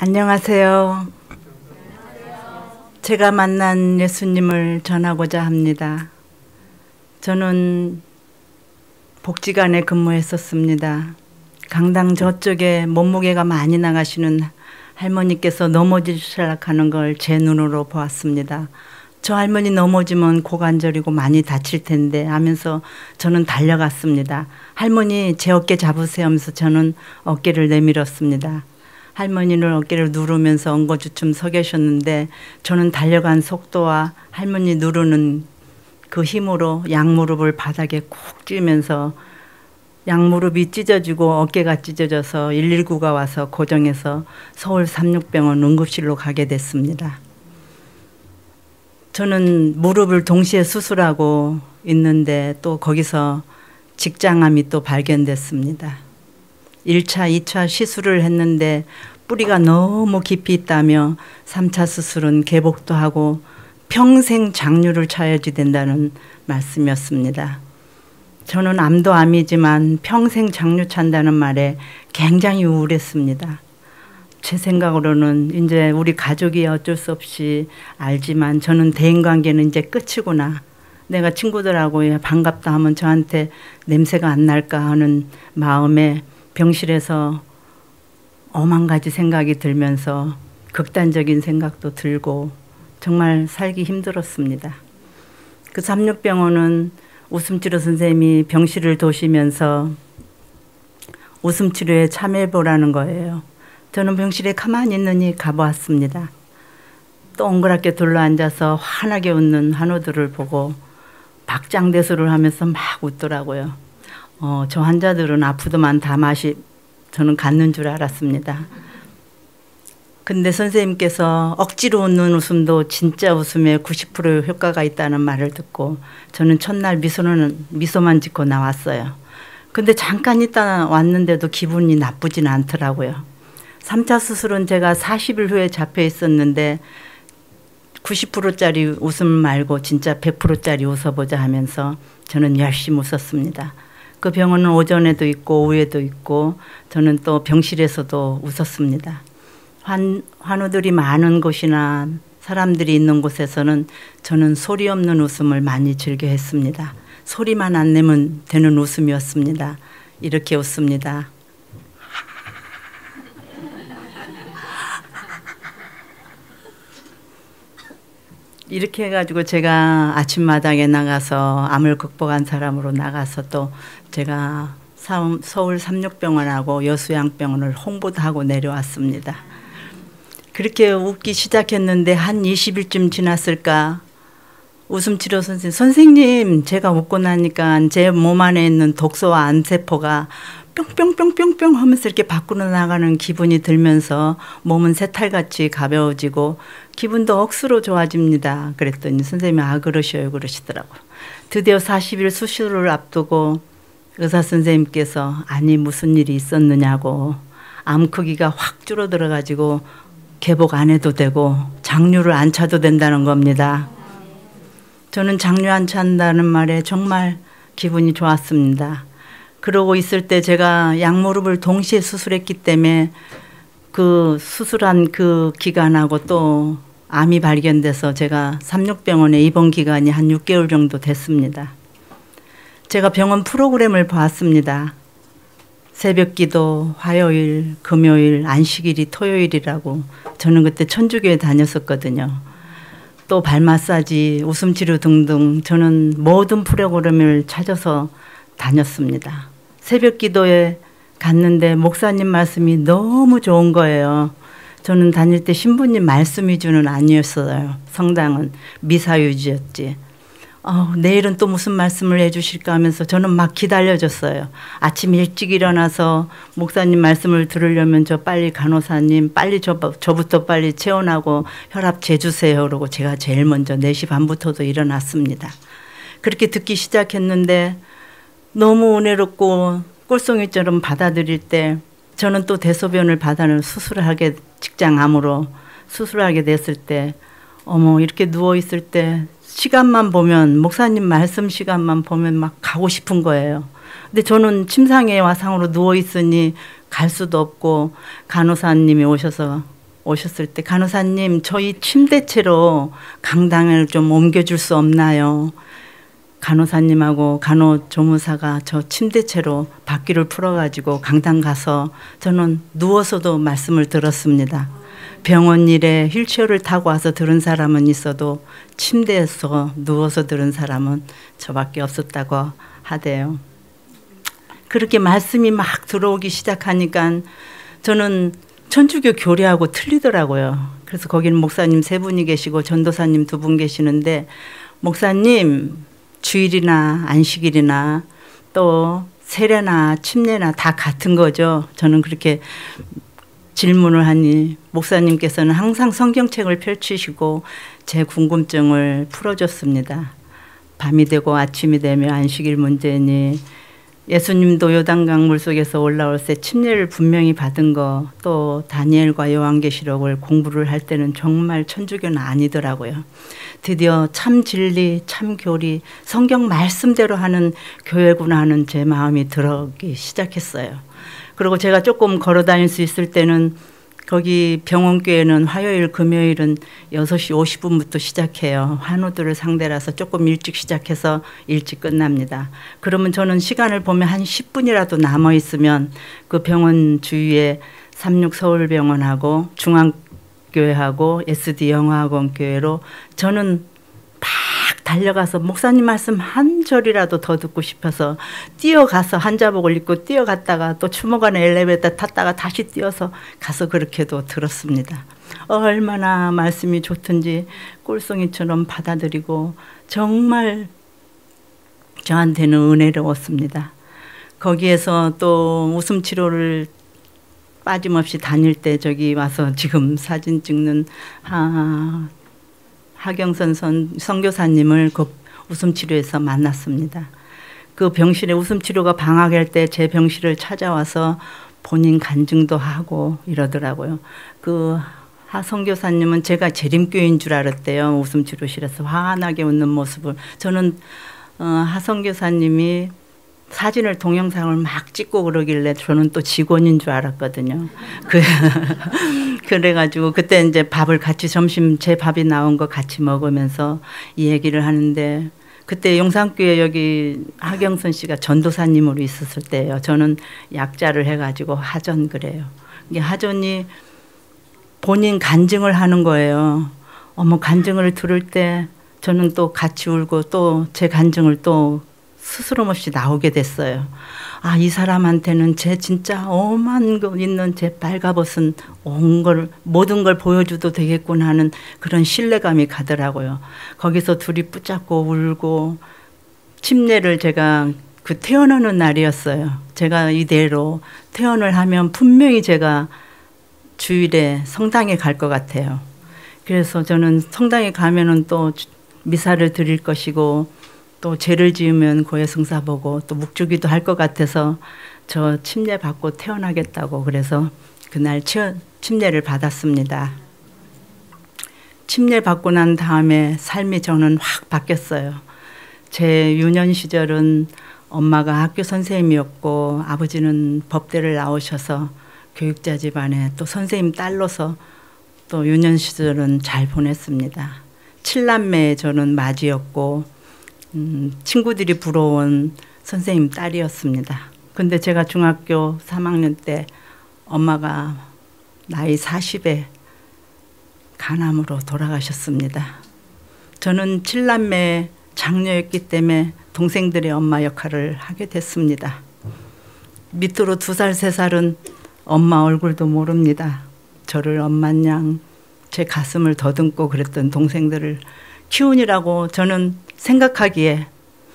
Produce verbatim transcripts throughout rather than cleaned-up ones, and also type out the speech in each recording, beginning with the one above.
안녕하세요. 제가 만난 예수님을 전하고자 합니다. 저는 복지관에 근무했었습니다. 강당 저쪽에 몸무게가 많이 나가시는 할머니께서 넘어지시락하는 걸 제 눈으로 보았습니다. 저 할머니 넘어지면 고관절이고 많이 다칠 텐데 하면서 저는 달려갔습니다. 할머니 제 어깨 잡으세요 하면서 저는 어깨를 내밀었습니다. 할머니를 어깨를 누르면서 엉거주춤 서 계셨는데 저는 달려간 속도와 할머니 누르는 그 힘으로 양무릎을 바닥에 콕 쥐면서 양무릎이 찢어지고 어깨가 찢어져서 일일구가 와서 고정해서 서울 삼육병원 응급실로 가게 됐습니다. 저는 무릎을 동시에 수술하고 있는데 또 거기서 직장암이 또 발견됐습니다. 일 차, 이 차 시술을 했는데 뿌리가 너무 깊이 있다며 삼 차 수술은 개복도 하고 평생 장류를 차야지 된다는 말씀이었습니다. 저는 암도 암이지만 평생 장류 찬다는 말에 굉장히 우울했습니다. 제 생각으로는 이제 우리 가족이 어쩔 수 없이 알지만 저는 대인관계는 이제 끝이구나. 내가 친구들하고 반갑다 하면 저한테 냄새가 안 날까 하는 마음에 병실에서 오만 가지 생각이 들면서 극단적인 생각도 들고 정말 살기 힘들었습니다. 그 삼육병원은 웃음치료 선생님이 병실을 도시면서 웃음치료에 참여해보라는 거예요. 저는 병실에 가만히 있느니 가보았습니다. 동그랗게 둘러앉아서 환하게 웃는 환우들을 보고 박장대소를 하면서 막 웃더라고요. 어, 저 환자들은 아프더만 다 맛이 저는 갖는 줄 알았습니다. 근데 선생님께서 억지로 웃는 웃음도 진짜 웃음에 구십 퍼센트 효과가 있다는 말을 듣고 저는 첫날 미소는, 미소만 짓고 나왔어요. 근데 잠깐 있다 왔는데도 기분이 나쁘진 않더라고요. 삼 차 수술은 제가 사십 일 후에 잡혀 있었는데 구십 퍼센트짜리 웃음 말고 진짜 백 퍼센트짜리 웃어보자 하면서 저는 열심히 웃었습니다. 그 병원은 오전에도 있고 오후에도 있고 저는 또 병실에서도 웃었습니다. 환, 환우들이 많은 곳이나 사람들이 있는 곳에서는 저는 소리 없는 웃음을 많이 즐겨 했습니다. 소리만 안 내면 되는 웃음이었습니다. 이렇게 웃습니다. 이렇게 해가지고 제가 아침마당에 나가서 암을 극복한 사람으로 나가서 또 제가 서울 삼육병원하고 여수양병원을 홍보도 하고 내려왔습니다. 그렇게 웃기 시작했는데 한 이십 일쯤 지났을까 웃음치료 선생님, 선생님 제가 웃고 나니까 제 몸 안에 있는 독소와 암세포가 뿅뿅뿅뿅뿅 하면서 이렇게 밖으로 나가는 기분이 들면서 몸은 새탈같이 가벼워지고 기분도 억수로 좋아집니다. 그랬더니 선생님이 아 그러셔요 그러시더라고요. 드디어 사십 일 수술을 앞두고 의사 선생님께서 아니 무슨 일이 있었느냐고 암 크기가 확 줄어들어 가지고 개복 안 해도 되고 장류를 안 차도 된다는 겁니다. 저는 장류 안 찬다는 말에 정말 기분이 좋았습니다. 그러고 있을 때 제가 양무릎을 동시에 수술했기 때문에 그 수술한 그 기간하고 또 암이 발견돼서 제가 삼육병원에 입원 기간이 한 육 개월 정도 됐습니다. 제가 병원 프로그램을 봤습니다. 새벽기도, 화요일, 금요일, 안식일이 토요일이라고. 저는 그때 천주교에 다녔었거든요. 또 발 마사지, 웃음치료 등등 저는 모든 프로그램을 찾아서 다녔습니다. 새벽기도에 갔는데 목사님 말씀이 너무 좋은 거예요. 저는 다닐 때 신부님 말씀 위주는 아니었어요. 성당은 미사 위주였지. 어, 내일은 또 무슨 말씀을 해주실까 하면서 저는 막 기다려줬어요. 아침 일찍 일어나서 목사님 말씀을 들으려면 저 빨리 간호사님 빨리 저, 저부터 빨리 체온하고 혈압 재주세요. 그러고 제가 제일 먼저 네 시 반부터도 일어났습니다. 그렇게 듣기 시작했는데 너무 은혜롭고 꿀송이처럼 받아들일 때 저는 또 대소변을 받아는 수술을 하게 직장암으로 수술하게 됐을 때 어머 이렇게 누워있을 때 시간만 보면 목사님 말씀 시간만 보면 막 가고 싶은 거예요. 근데 저는 침상에 와상으로 누워있으니 갈 수도 없고 간호사님이 오셔서 오셨을 때 간호사님 저희 침대채로 강당을 좀 옮겨줄 수 없나요? 간호사님하고 간호조무사가 저 침대채로 바퀴를 풀어가지고 강당 가서 저는 누워서도 말씀을 들었습니다. 병원 일에 휠체어를 타고 와서 들은 사람은 있어도 침대에서 누워서 들은 사람은 저밖에 없었다고 하대요. 그렇게 말씀이 막 들어오기 시작하니까 저는 천주교 교리하고 틀리더라고요. 그래서 거기는 목사님 세 분이 계시고 전도사님 두 분 계시는데, 목사님 주일이나 안식일이나 또 세례나 침례나 다 같은 거죠? 저는 그렇게 질문을 하니 목사님께서는 항상 성경책을 펼치시고 제 궁금증을 풀어줬습니다. 밤이 되고 아침이 되면 안식일 문제니, 예수님도 요단강 물속에서 올라올 때 침례를 분명히 받은 거, 또 다니엘과 요한계시록을 공부를 할 때는 정말 천주교는 아니더라고요. 드디어 참 진리, 참 교리, 성경 말씀대로 하는 교회구나 하는 제 마음이 들어오기 시작했어요. 그리고 제가 조금 걸어 다닐 수 있을 때는 거기 병원교회는 화요일, 금요일은 여섯 시 오십 분부터 시작해요. 환우들을 상대라서 조금 일찍 시작해서 일찍 끝납니다. 그러면 저는 시간을 보면 한 십 분이라도 남아있으면 그 병원 주위에 삼육 서울병원하고 중앙교회하고 에스디 영화학원 교회로 저는 막 달려가서 목사님 말씀 한 절이라도 더 듣고 싶어서 뛰어가서 한자복을 입고 뛰어갔다가 또 추모관에 엘리베이터 탔다가 다시 뛰어서 가서 그렇게도 들었습니다. 얼마나 말씀이 좋든지 꿀송이처럼 받아들이고 정말 저한테는 은혜로웠습니다. 거기에서 또 웃음 치료를 빠짐없이 다닐 때 저기 와서 지금 사진 찍는 하, 하경선 선, 선교사님을 그 웃음치료에서 만났습니다. 그 병실에 웃음치료가 방학할 때 제 병실을 찾아와서 본인 간증도 하고 이러더라고요. 그 하 선교사님은 제가 재림교인 줄 알았대요. 웃음치료실에서 환하게 웃는 모습을. 저는 어, 하 선교사님이 사진을 동영상을 막 찍고 그러길래 저는 또 직원인 줄 알았거든요. 그 그래가지고 그때 이제 밥을 같이 점심 제 밥이 나온 거 같이 먹으면서 이 얘기를 하는데, 그때 용산교회 여기 하경선 씨가 전도사님으로 있었을 때예요. 저는 약자를 해가지고 하전 그래요. 이게 하전이 본인 간증을 하는 거예요. 어머, 간증을 들을 때 저는 또 같이 울고 또 제 간증을 또 스스럼 없이 나오게 됐어요. 아, 이 사람한테는 제 진짜 엄한 거 있는 제 빨가벗은 온 걸, 모든 걸 보여줘도 되겠구나 하는 그런 신뢰감이 가더라고요. 거기서 둘이 붙잡고 울고, 침례를 제가 그 퇴원하는 날이었어요. 제가 이대로 퇴원을 하면 분명히 제가 주일에 성당에 갈 것 같아요. 그래서 저는 성당에 가면은 또 미사를 드릴 것이고, 또 죄를 지으면 고해성사 보고 또 묵주기도 할 것 같아서 저 침례 받고 태어나겠다고 그래서 그날 침례를 받았습니다. 침례 받고 난 다음에 삶이 저는 확 바뀌었어요. 제 유년 시절은 엄마가 학교 선생님이었고 아버지는 법대를 나오셔서 교육자 집안에 또 선생님 딸로서 또 유년 시절은 잘 보냈습니다. 칠남매의 저는 맏이었고 음, 친구들이 부러운 선생님 딸이었습니다. 근데 제가 중학교 삼 학년 때 엄마가 나이 사십에 간암으로 돌아가셨습니다. 저는 칠남매 장녀였기 때문에 동생들의 엄마 역할을 하게 됐습니다. 밑으로 두 살, 세 살은 엄마 얼굴도 모릅니다. 저를 엄마냥 제 가슴을 더듬고 그랬던 동생들을 키우느라고 저는 생각하기에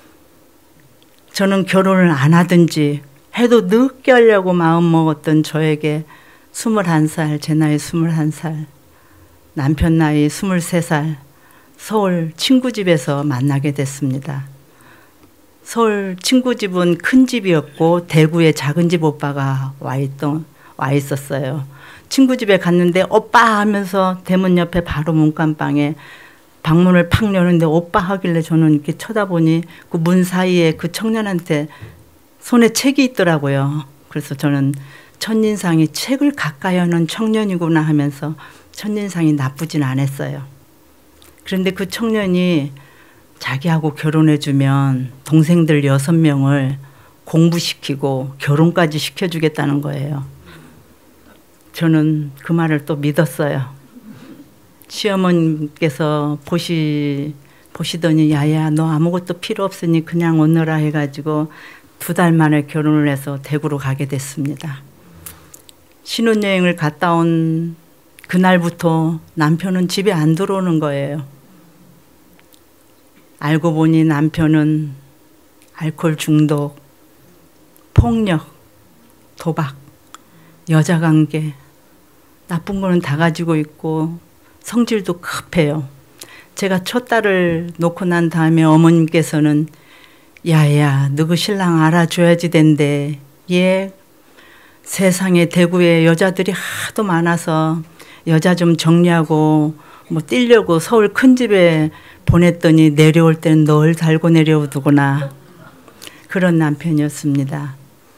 저는 결혼을 안 하든지 해도 늦게 하려고 마음먹었던 저에게 스물한 살, 제 나이 스물한 살, 남편 나이 스물세 살, 서울 친구 집에서 만나게 됐습니다. 서울 친구 집은 큰 집이었고 대구에 작은 집 오빠가 와 있던 와 있었어요. 친구 집에 갔는데 오빠 하면서 대문 옆에 바로 문간방에 방문을 팍 여는데 오빠 하길래 저는 이렇게 쳐다보니 그 문 사이에 그 청년한테 손에 책이 있더라고요. 그래서 저는 첫인상이 책을 가까이 하는 청년이구나 하면서 첫인상이 나쁘진 않았어요. 그런데 그 청년이 자기하고 결혼해주면 동생들 여섯 명을 공부시키고 결혼까지 시켜주겠다는 거예요. 저는 그 말을 또 믿었어요. 시어머님께서 보시, 보시더니 야야 너 아무것도 필요 없으니 그냥 오너라 해가지고 두 달 만에 결혼을 해서 대구로 가게 됐습니다. 신혼여행을 갔다 온 그날부터 남편은 집에 안 들어오는 거예요. 알고 보니 남편은 알코올 중독, 폭력, 도박, 여자관계 나쁜 거는 다 가지고 있고 성질도 급해요. 제가 첫 딸을 놓고 난 다음에 어머님께서는 야야 너 그 신랑 알아줘야지 된대. 얘 세상에 대구에 여자들이 하도 많아서 여자 좀 정리하고 뭐 뛰려고 서울 큰 집에 보냈더니 내려올 때는 널 달고 내려오더구나. 그런 남편이었습니다.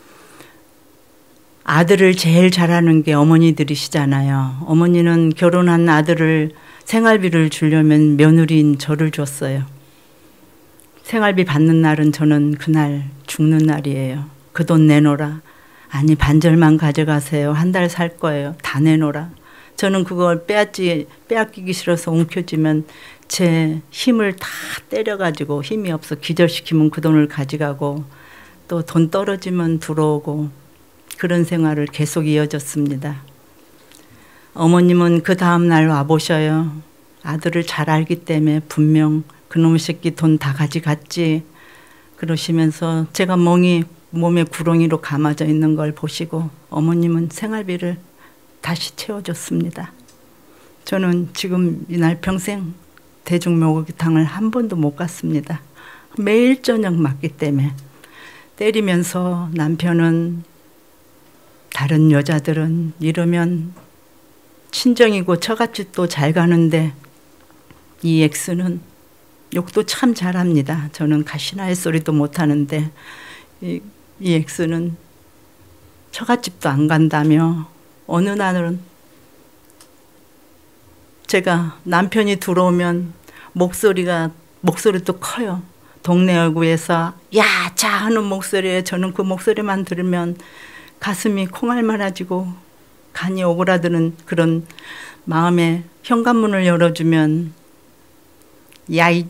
아들을 제일 잘하는 게 어머니들이시잖아요. 어머니는 결혼한 아들을 생활비를 주려면 며느리인 저를 줬어요. 생활비 받는 날은 저는 그날 죽는 날이에요. 그 돈 내놓으라. 아니 반절만 가져가세요. 한 달 살 거예요. 다 내놓으라. 저는 그걸 빼앗지, 빼앗기기 싫어서 움켜쥐면 제 힘을 다 때려가지고 힘이 없어 기절시키면 그 돈을 가져가고 또 돈 떨어지면 들어오고 그런 생활을 계속 이어졌습니다. 어머님은 그 다음날 와보셔요. 아들을 잘 알기 때문에 분명 그놈의 새끼 돈 다 가져갔지 그러시면서 제가 멍이 몸에 구렁이로 감아져 있는 걸 보시고 어머님은 생활비를 다시 채워줬습니다. 저는 지금 이날 평생 대중목욕탕을 한 번도 못 갔습니다. 매일 저녁 맞기 때문에. 때리면서 남편은 다른 여자들은 이러면 친정이고 처갓집 또 잘 가는데 이 엑스는 욕도 참 잘합니다. 저는 가시나 햇소리도 못하는데 이, 이 엑스는 처갓집도 안 간다며 어느 날은 제가 남편이 들어오면 목소리가 목소리도 커요. 동네 얼굴에서 야자 하는 목소리에 저는 그 목소리만 들으면 가슴이 콩알만해지고 간이 오그라드는 그런 마음에 현관문을 열어주면 야이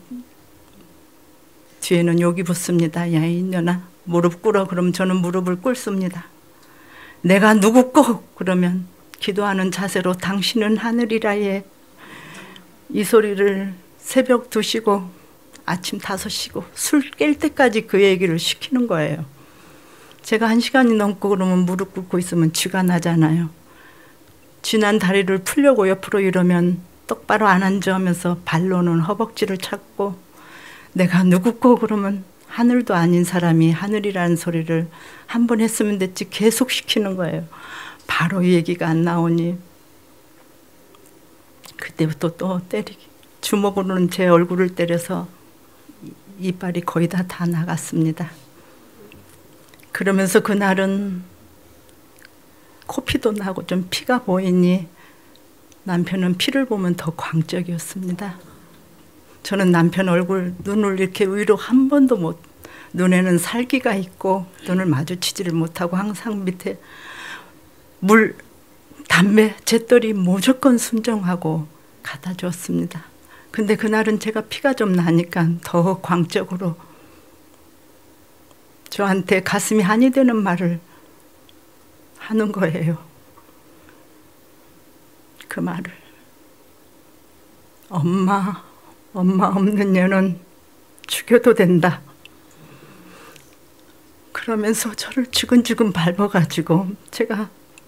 뒤에는 욕이 붙습니다. 야이 인년아 무릎 꿇어. 그럼 저는 무릎을 꿇습니다. 내가 누구고? 그러면 기도하는 자세로 당신은 하늘이라 해. 이 소리를 새벽 두 시고 아침 다섯 시고 술 깰 때까지 그 얘기를 시키는 거예요. 제가 한 시간이 넘고 그러면 무릎 꿇고 있으면 쥐가 나잖아요. 쥐난 다리를 풀려고 옆으로 이러면 똑바로 안 앉아 하면서 발로는 허벅지를 찾고 내가 누구고 그러면 하늘도 아닌 사람이 하늘이라는 소리를 한 번 했으면 됐지 계속 시키는 거예요. 바로 이 얘기가 안 나오니 그때부터 또 때리기. 주먹으로는 제 얼굴을 때려서 이빨이 거의 다 다 나갔습니다. 그러면서 그날은 코피도 나고 좀 피가 보이니 남편은 피를 보면 더 광적이었습니다. 저는 남편 얼굴 눈을 이렇게 위로 한 번도 못, 눈에는 살기가 있고 눈을 마주치지를 못하고 항상 밑에 물, 담배, 재떨이 무조건 순정하고 갖다 주었습니다. 근데 그날은 제가 피가 좀 나니까 더 광적으로 저한테 가슴이 한이 되는 말을 하는 거예요. 그 말을 엄마, 엄마 없는 년은 죽여도 된다. 그러면서 저를 지근지근 밟아가지고 제가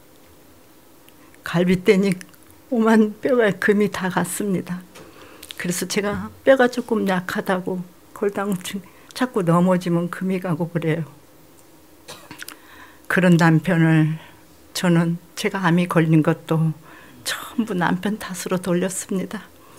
갈비뼈니 오만 뼈가 금이 다 갔습니다. 그래서 제가 뼈가 조금 약하다고 골다공증 자꾸 넘어지면 금이 가고 그래요. 그런 남편을 저는 제가 암이 걸린 것도 전부 남편 탓으로 돌렸습니다.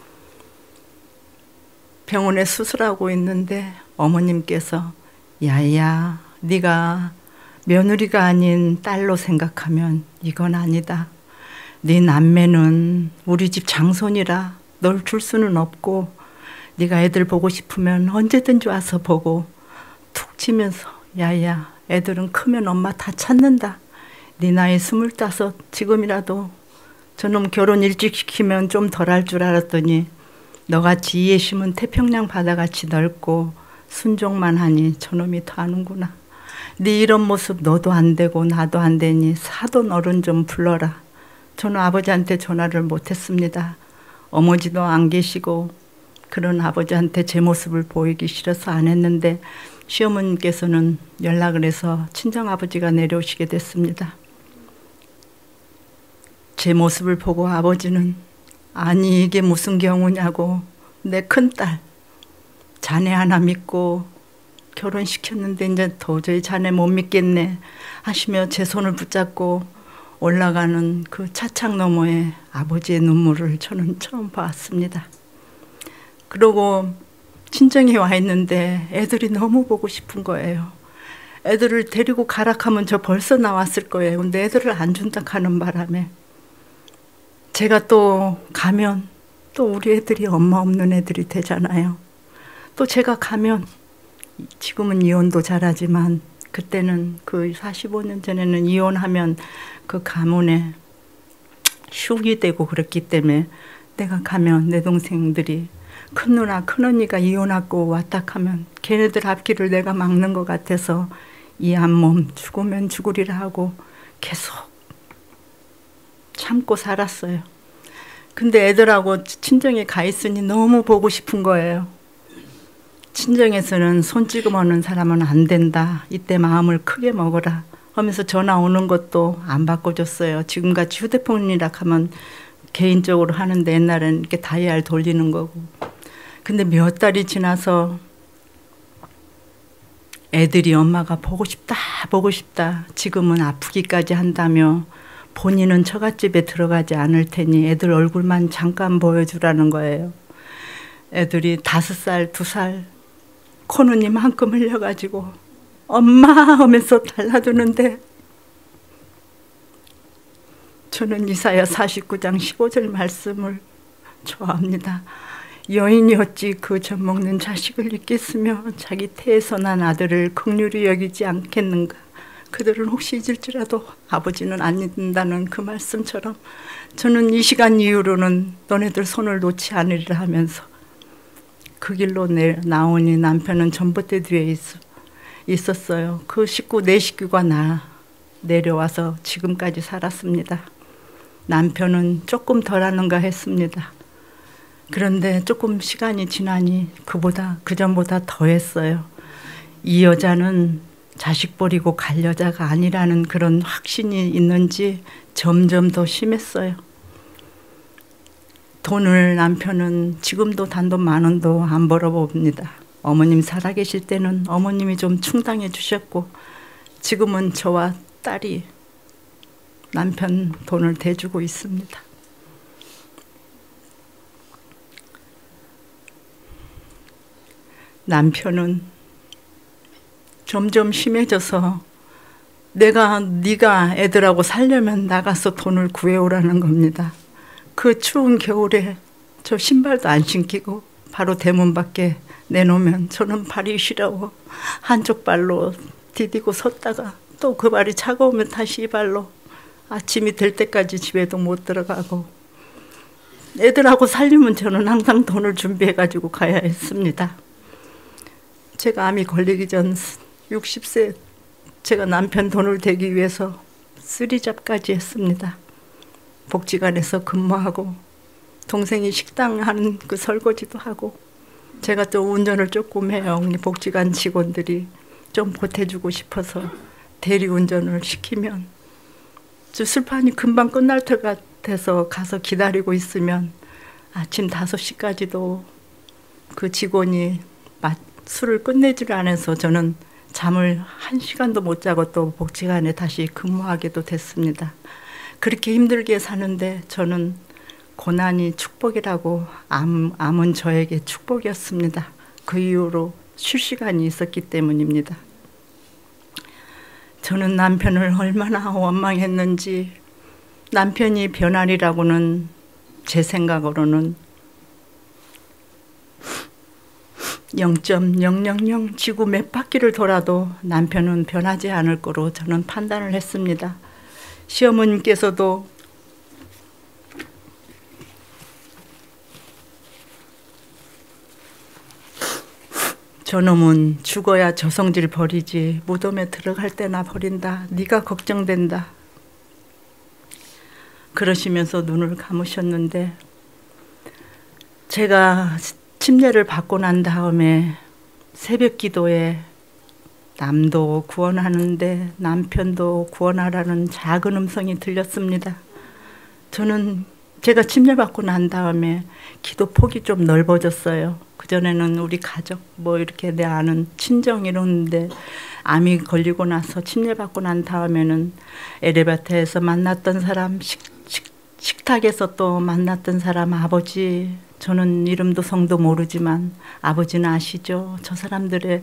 병원에 수술하고 있는데 어머님께서 야야 네가 며느리가 아닌 딸로 생각하면 이건 아니다. 네 남매는 우리 집 장손이라 널 줄 수는 없고 네가 애들 보고 싶으면 언제든지 와서 보고 툭 치면서 야야 애들은 크면 엄마 다 찾는다. 네 나이 스물다섯 지금이라도 저놈 결혼 일찍 시키면 좀 덜 할 줄 알았더니 너같이 이해심은 태평양 바다같이 넓고 순종만 하니 저놈이 더 아는구나. 네 이런 모습 너도 안 되고 나도 안 되니 사돈 어른 좀 불러라. 저는 아버지한테 전화를 못했습니다. 어머니도 안 계시고 그런 아버지한테 제 모습을 보이기 싫어서 안 했는데 시어머니께서는 연락을 해서 친정아버지가 내려오시게 됐습니다. 제 모습을 보고 아버지는 아니 이게 무슨 경우냐고 내 큰딸 자네 하나 믿고 결혼시켰는데 이제 도저히 자네 못 믿겠네 하시며 제 손을 붙잡고 올라가는 그 차창 너머에 아버지의 눈물을 저는 처음 봤습니다. 그러고 친정에 와 있는데 애들이 너무 보고 싶은 거예요. 애들을 데리고 가라 하면 저 벌써 나왔을 거예요. 근데 애들을 안 준다 하는 바람에 제가 또 가면 또 우리 애들이 엄마 없는 애들이 되잖아요. 또 제가 가면 지금은 이혼도 잘하지만 그때는 그 사십오 년 전에는 이혼하면 그 가문에 흉이 되고 그랬기 때문에 내가 가면 내 동생들이 큰 누나 큰 언니가 이혼하고 왔다 하면 걔네들 앞길을 내가 막는 것 같아서 이 한 몸 죽으면 죽으리라 하고 계속 참고 살았어요. 근데 애들하고 친정에 가 있으니 너무 보고 싶은 거예요. 친정에서는 손 찍어먹는 사람은 안 된다. 이때 마음을 크게 먹어라 하면서 전화 오는 것도 안 바꿔줬어요. 지금같이 휴대폰이라 하면 개인적으로 하는데 옛날에는 이렇게 다이얼 돌리는 거고. 근데 몇 달이 지나서 애들이 엄마가 보고 싶다 보고 싶다 지금은 아프기까지 한다며 본인은 처갓집에 들어가지 않을 테니 애들 얼굴만 잠깐 보여주라는 거예요. 애들이 다섯 살, 두 살 코눈이 만큼 흘려가지고 엄마 하면서 달라드는데 저는 이사야 사십구 장 십오 절 말씀을 좋아합니다. 여인이 어찌 그 젖먹는 자식을 잊겠으며 자기 태에서 난 아들을 긍휼히 여기지 않겠는가. 그들은 혹시 잊을지라도 아버지는 안 잊는다는 그 말씀처럼 저는 이 시간 이후로는 너네들 손을 놓지 않으리라 하면서 그 길로 내, 나오니 남편은 전봇대 뒤에 있, 있었어요. 그 식구 네 식구가 나 내려와서 지금까지 살았습니다. 남편은 조금 덜하는가 했습니다. 그런데 조금 시간이 지나니 그보다 그전보다 더했어요. 이 여자는 자식 버리고 갈 여자가 아니라는 그런 확신이 있는지 점점 더 심했어요. 돈을 남편은 지금도 단돈 만 원도 안 벌어봅니다. 어머님 살아계실 때는 어머님이 좀 충당해 주셨고 지금은 저와 딸이 남편 돈을 대주고 있습니다. 남편은 점점 심해져서 내가 네가 애들하고 살려면 나가서 돈을 구해오라는 겁니다. 그 추운 겨울에 저 신발도 안 신기고 바로 대문 밖에 내놓으면 저는 발이 시려워 한쪽 발로 디디고 섰다가 또 그 발이 차가우면 다시 이 발로 아침이 될 때까지 집에도 못 들어가고 애들하고 살려면 저는 항상 돈을 준비해 가지고 가야 했습니다. 제가 암이 걸리기 전 육십 세 제가 남편 돈을 대기 위해서 쓰리잡까지 했습니다. 복지관에서 근무하고 동생이 식당 하는 그 설거지도 하고 제가 또 운전을 조금 해요. 복지관 직원들이 좀 보태주고 싶어서 대리운전을 시키면 술판이 금방 끝날 것 같아서 가서 기다리고 있으면 아침 다섯 시까지도 그 직원이 술을 끝내지를 않아서 저는 잠을 한 시간도 못 자고 또 복지관에 다시 근무하게도 됐습니다. 그렇게 힘들게 사는데 저는 고난이 축복이라고 암, 암은 저에게 축복이었습니다. 그 이후로 쉴 시간이 있었기 때문입니다. 저는 남편을 얼마나 원망했는지, 남편이 변하리라고는 제 생각으로는 영 점 영영영 지구 몇 바퀴를 돌아도 남편은 변하지 않을 거로 저는 판단을 했습니다. 시어머님께서도 저놈은 죽어야 저성질 버리지 무덤에 들어갈 때나 버린다. 네가 걱정된다. 그러시면서 눈을 감으셨는데, 제가 침례를 받고 난 다음에 새벽 기도에 남도 구원하는데 남편도 구원하라는 작은 음성이 들렸습니다. 저는 제가 침례받고 난 다음에 기도 폭이 좀 넓어졌어요. 그전에는 우리 가족 뭐 이렇게 내 아는 친정 이러는데, 암이 걸리고 나서 침례받고 난 다음에는 에레바타에서 만났던 사람, 식, 식, 식탁에서 또 만났던 사람, 아버지, 저는 이름도 성도 모르지만 아버지는 아시죠? 저 사람들의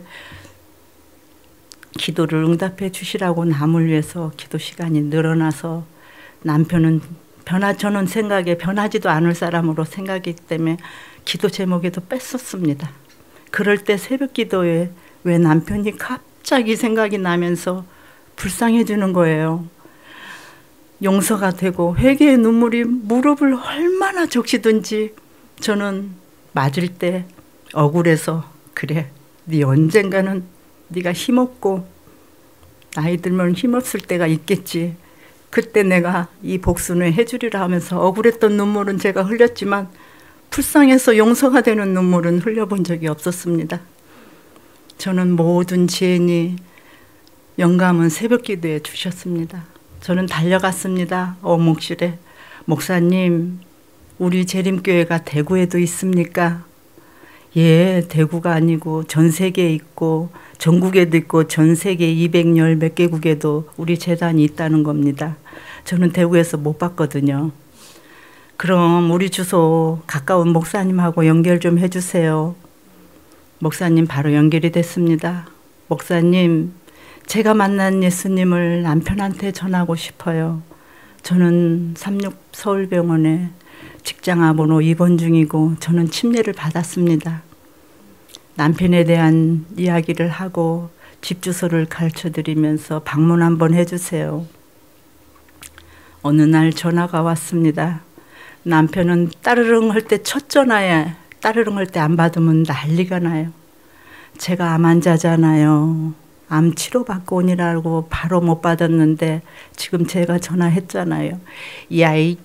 기도를 응답해 주시라고 남을 위해서 기도 시간이 늘어나서, 남편은 변하, 저는 생각에 변하지도 않을 사람으로 생각이기 때문에 기도 제목에도 뺐었습니다. 그럴 때 새벽 기도에 왜 남편이 갑자기 생각이 나면서 불쌍해지는 거예요. 용서가 되고 회개의 눈물이 무릎을 얼마나 적시든지, 저는 맞을 때 억울해서, 그래, 네 언젠가는 네가 힘없고 나이 들면 힘없을 때가 있겠지. 그때 내가 이 복수는 해주리라 하면서 억울했던 눈물은 제가 흘렸지만 불쌍해서 용서가 되는 눈물은 흘려본 적이 없었습니다. 저는 모든 지혜니 영감은 새벽 기도에 주셨습니다. 저는 달려갔습니다. 어목실에. 목사님, 우리 재림교회가 대구에도 있습니까? 예, 대구가 아니고 전 세계에 있고 전국에도 있고 전 세계 이백십 몇 개국에도 우리 재단이 있다는 겁니다. 저는 대구에서 못 봤거든요. 그럼 우리 주소 가까운 목사님하고 연결 좀 해주세요. 목사님 바로 연결이 됐습니다. 목사님, 제가 만난 예수님을 남편한테 전하고 싶어요. 저는 삼육 서울병원에 직장암으로 입원 중이고 저는 침례를 받았습니다. 남편에 대한 이야기를 하고 집 주소를 가르쳐드리면서 방문 한번 해주세요. 어느 날 전화가 왔습니다. 남편은 따르릉 할 때 첫 전화에 따르릉 할 때 안 받으면 난리가 나요. 제가 암 환자잖아요. 암 치료받고 오니라고 바로 못 받았는데 지금 제가 전화했잖아요. 야이,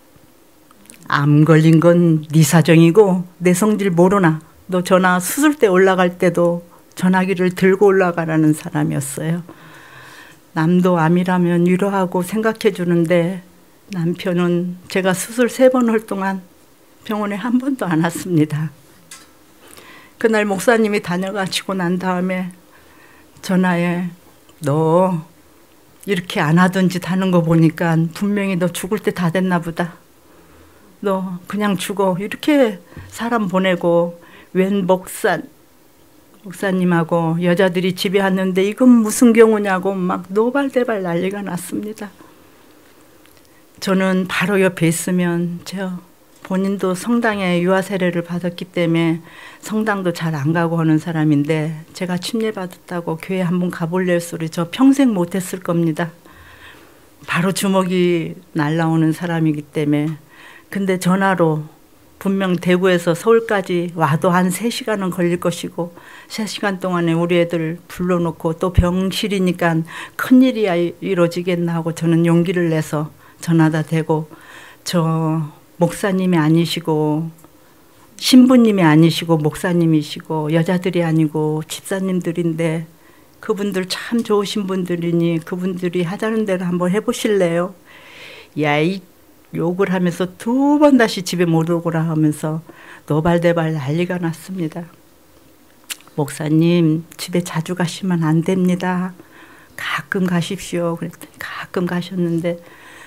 암 걸린 건 네 사정이고 내 성질 모르나. 너 전화 수술대 올라갈 때도 전화기를 들고 올라가라는 사람이었어요. 남도 암이라면 위로하고 생각해 주는데 남편은 제가 수술 세 번 할 동안 병원에 한 번도 안 왔습니다. 그날 목사님이 다녀가시고 난 다음에 전화에 너 이렇게 안 하던 짓 하는 거 보니까 분명히 너 죽을 때 다 됐나 보다. 너 그냥 죽어. 이렇게 사람 보내고 웬 목사, 목사님하고 여자들이 집에 왔는데 이건 무슨 경우냐고 막 노발대발 난리가 났습니다. 저는 바로 옆에 있으면 저 본인도 성당에 유아 세례를 받았기 때문에 성당도 잘 안 가고 하는 사람인데 제가 침례받았다고 교회 한번 가볼래 소리 저 평생 못했을 겁니다. 바로 주먹이 날라오는 사람이기 때문에. 근데 전화로 분명 대구에서 서울까지 와도 한 세 시간은 걸릴 것이고 세 시간 동안에 우리 애들 불러놓고 또 병실이니까 큰일이 이루어지겠나 하고 저는 용기를 내서 전화다 대고 저 목사님이 아니시고 신부님이 아니시고 목사님이시고 여자들이 아니고 집사님들인데 그분들 참 좋으신 분들이니 그분들이 하자는 대로 한번 해보실래요? 야이 욕을 하면서 두 번 다시 집에 못 오고라 하면서 노발대발 난리가 났습니다. 목사님 집에 자주 가시면 안 됩니다. 가끔 가십시오. 그랬더니 가끔 가셨는데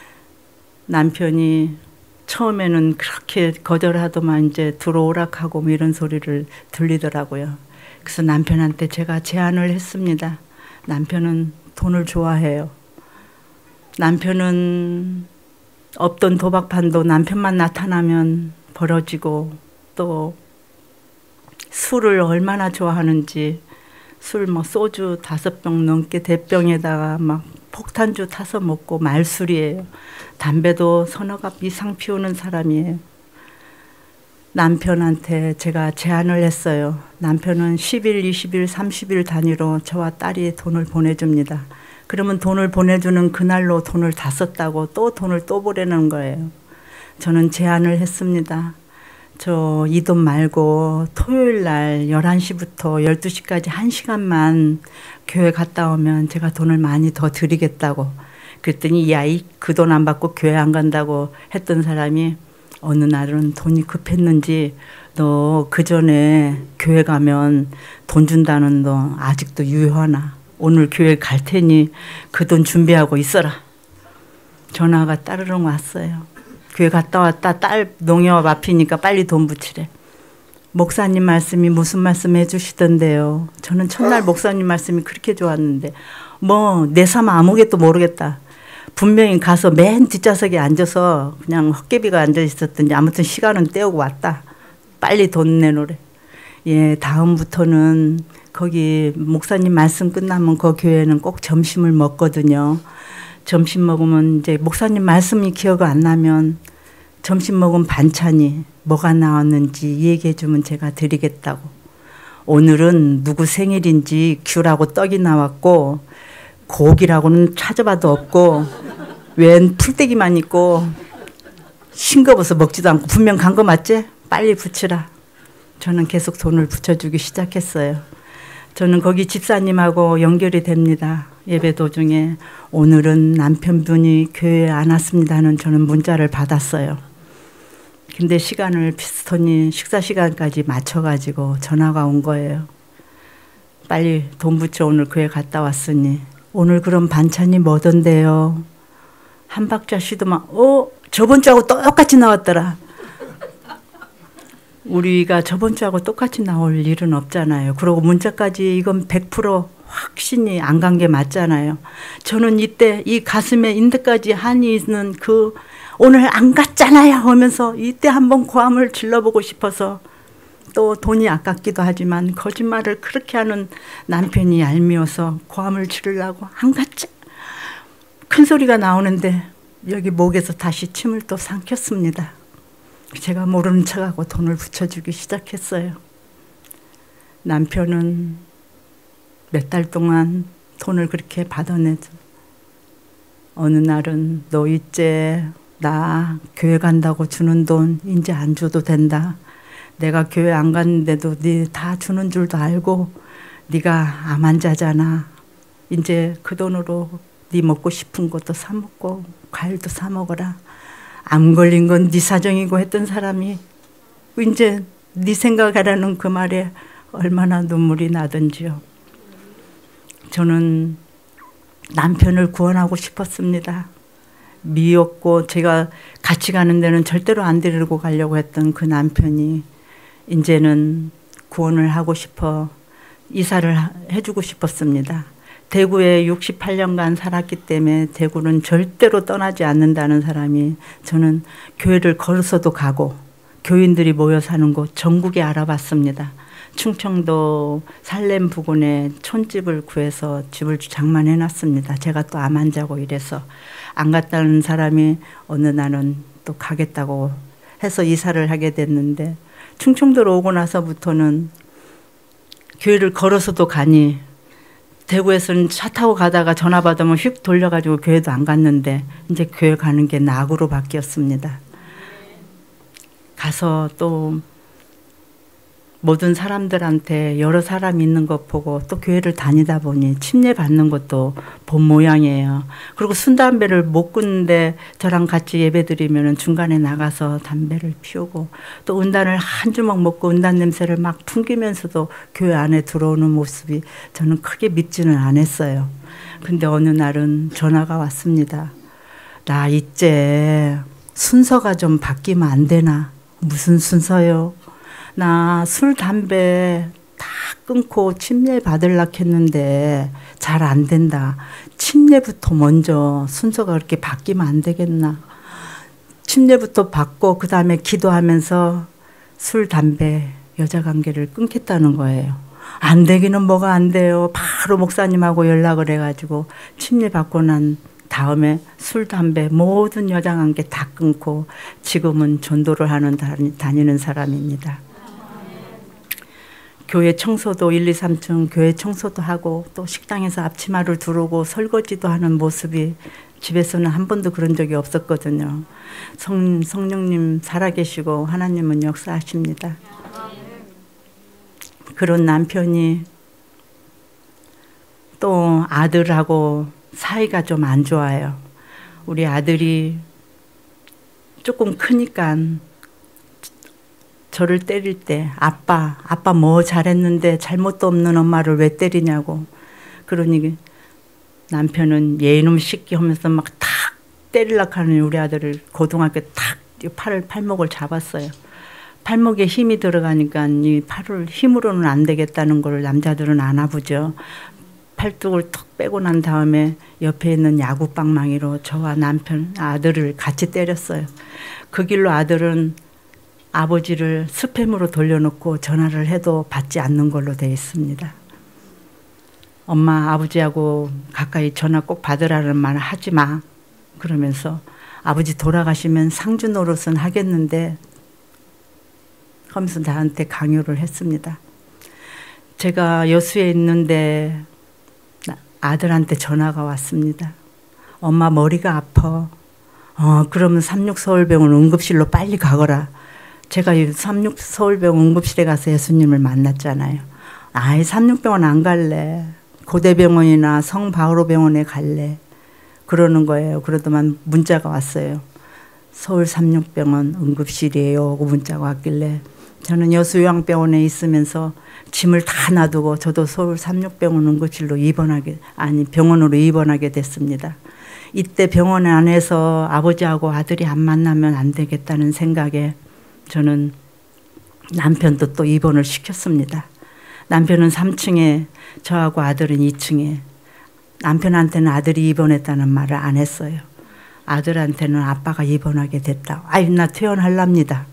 남편이 처음에는 그렇게 거절하더만 이제 들어오락하고 뭐 이런 소리를 들리더라고요. 그래서 남편한테 제가 제안을 했습니다. 남편은 돈을 좋아해요. 남편은 없던 도박판도 남편만 나타나면 벌어지고, 또 술을 얼마나 좋아하는지 술 뭐 소주 다섯 병 넘게 대병에다가 막 폭탄주 타서 먹고 말술이에요. 담배도 서너 갑 이상 피우는 사람이에요. 남편한테 제가 제안을 했어요. 남편은 십 일, 이십 일, 삼십 일 단위로 저와 딸이 돈을 보내줍니다. 그러면 돈을 보내주는 그날로 돈을 다 썼다고 또 돈을 또 보내는 거예요. 저는 제안을 했습니다. 저 이 돈 말고 토요일 날 열한 시부터 열두 시까지 한 시간만 교회 갔다 오면 제가 돈을 많이 더 드리겠다고. 그랬더니 야이 그 돈 안 받고 교회 안 간다고 했던 사람이 어느 날은 돈이 급했는지 너 그 전에 교회 가면 돈 준다는 너 아직도 유효하나? 오늘 교회 갈 테니 그 돈 준비하고 있어라. 전화가 따르릉 왔어요. 교회 갔다 왔다 딸 농협 앞이니까 빨리 돈 붙이래. 목사님 말씀이 무슨 말씀 해주시던데요. 저는 첫날 목사님 말씀이 그렇게 좋았는데 뭐 내 삶 아무것도 모르겠다. 분명히 가서 맨 뒷좌석에 앉아서 그냥 헛개비가 앉아 있었던지 아무튼 시간은 때우고 왔다. 빨리 돈 내놓으래. 예, 다음부터는 거기 목사님 말씀 끝나면 그 교회는 꼭 점심을 먹거든요. 점심 먹으면 이제 목사님 말씀이 기억 안 나면 점심 먹은 반찬이 뭐가 나왔는지 얘기해 주면 제가 드리겠다고. 오늘은 누구 생일인지 귤하고 떡이 나왔고 고기라고는 찾아봐도 없고 웬 풀떼기만 있고 싱거워서 먹지도 않고 분명 간 거 맞지? 빨리 붙이라. 저는 계속 돈을 붙여주기 시작했어요. 저는 거기 집사님하고 연결이 됩니다. 예배 도중에 오늘은 남편분이 교회에 안 왔습니다는 저는 문자를 받았어요. 근데 시간을 비스톤이 식사 시간까지 맞춰가지고 전화가 온 거예요. 빨리 돈 붙여 오늘 교회 갔다 왔으니 오늘 그럼 반찬이 뭐던데요? 한 박자 쉬더만 어? 저번 주하고 똑같이 나왔더라. 우리가 저번 주하고 똑같이 나올 일은 없잖아요. 그리고 문자까지 이건 백 퍼센트 확신이 안 간 게 맞잖아요. 저는 이때 이 가슴에 인대까지 한이 있는 그 오늘 안 갔잖아요 하면서 이때 한번 고함을 질러보고 싶어서 또 돈이 아깝기도 하지만 거짓말을 그렇게 하는 남편이 얄미워서 고함을 지르려고 안 갔지? 큰 소리가 나오는데 여기 목에서 다시 침을 또 삼켰습니다. 제가 모르는 척하고 돈을 붙여주기 시작했어요. 남편은 몇 달 동안 돈을 그렇게 받아내죠. 어느 날은 너 이제 나 교회 간다고 주는 돈 이제 안 줘도 된다. 내가 교회 안 갔는데도 네 다 주는 줄도 알고 네가 암 환자잖아. 이제 그 돈으로 네 먹고 싶은 것도 사 먹고 과일도 사 먹어라. 암 걸린 건 네 사정이고 했던 사람이 이제 네 생각하라는 그 말에 얼마나 눈물이 나던지요. 저는 남편을 구원하고 싶었습니다. 미웠고 제가 같이 가는 데는 절대로 안 데리고 가려고 했던 그 남편이 이제는 구원을 하고 싶어 이사를 해주고 싶었습니다. 대구에 육십팔 년간 살았기 때문에 대구는 절대로 떠나지 않는다는 사람이 저는 교회를 걸어서도 가고 교인들이 모여 사는 곳 전국에 알아봤습니다. 충청도 살렘 부근에 촌집을 구해서 집을 장만해놨습니다. 제가 또 암 환자고 이래서 안 갔다는 사람이 어느 날은 또 가겠다고 해서 이사를 하게 됐는데 충청도로 오고 나서부터는 교회를 걸어서도 가니 대구에서는 차 타고 가다가 전화 받으면 휙 돌려가지고 교회도 안 갔는데 이제 교회 가는 게 낙으로 바뀌었습니다. 가서 또 모든 사람들한테 여러 사람 있는 것 보고 또 교회를 다니다 보니 침례받는 것도 본 모양이에요. 그리고 순담배를 못 끊는데 저랑 같이 예배드리면 중간에 나가서 담배를 피우고 또 은단을 한 주먹 먹고 은단 냄새를 막 풍기면서도 교회 안에 들어오는 모습이 저는 크게 믿지는 않았어요. 근데 어느 날은 전화가 왔습니다. 나 이제 순서가 좀 바뀌면 안 되나? 무슨 순서요? 나 술, 담배 다 끊고 침례 받으려고 했는데 잘 안 된다. 침례부터 먼저 순서가 그렇게 바뀌면 안 되겠나. 침례부터 받고 그 다음에 기도하면서 술, 담배, 여자 관계를 끊겠다는 거예요. 안 되기는 뭐가 안 돼요. 바로 목사님하고 연락을 해가지고 침례 받고 난 다음에 술, 담배 모든 여자 관계 다 끊고 지금은 전도를 하는 다니는 사람입니다. 교회 청소도 일, 이, 삼 층 교회 청소도 하고 또 식당에서 앞치마를 두르고 설거지도 하는 모습이 집에서는 한 번도 그런 적이 없었거든요. 성, 성령님 살아계시고 하나님은 역사하십니다. 그런 남편이 또 아들하고 사이가 좀 안 좋아요. 우리 아들이 조금 크니까 저를 때릴 때 아빠, 아빠 뭐 잘했는데 잘못도 없는 엄마를 왜 때리냐고. 그러니 남편은 얘놈 시끼 하면서 막 탁 때리려고 하는 우리 아들을 고등학교 탁 팔을, 팔목을 잡았어요. 팔목에 힘이 들어가니까 이 팔을 힘으로는 안 되겠다는 걸 남자들은 아나 보죠. 팔뚝을 턱 빼고 난 다음에 옆에 있는 야구방망이로 저와 남편, 아들을 같이 때렸어요. 그 길로 아들은 아버지를 스팸으로 돌려놓고 전화를 해도 받지 않는 걸로 되어 있습니다. 엄마, 아버지하고 가까이 전화 꼭 받으라는 말 하지 마. 그러면서 아버지 돌아가시면 상주 노릇은 하겠는데 하면서 나한테 강요를 했습니다. 제가 여수에 있는데 아들한테 전화가 왔습니다. 엄마 머리가 아파. 어, 그러면 삼육서울병원 응급실로 빨리 가거라. 제가 삼육서울병원 응급실에 가서 예수님을 만났잖아요. 아이 삼육병원 안 갈래. 고대병원이나 성바오로병원에 갈래. 그러는 거예요. 그러더만 문자가 왔어요. 서울 삼육병원 응급실이에요 하고 문자가 왔길래 저는 여수요양병원에 있으면서 짐을 다 놔두고 저도 서울 삼육병원 응급실로 입원하게, 아니 병원으로 입원하게 됐습니다. 이때 병원 안에서 아버지하고 아들이 안 만나면 안 되겠다는 생각에 저는 남편도 또 입원을 시켰습니다. 남편은 삼 층에 저하고 아들은 이 층에. 남편한테는 아들이 입원했다는 말을 안 했어요. 아들한테는 아빠가 입원하게 됐다. 아이 나 퇴원할랍니다.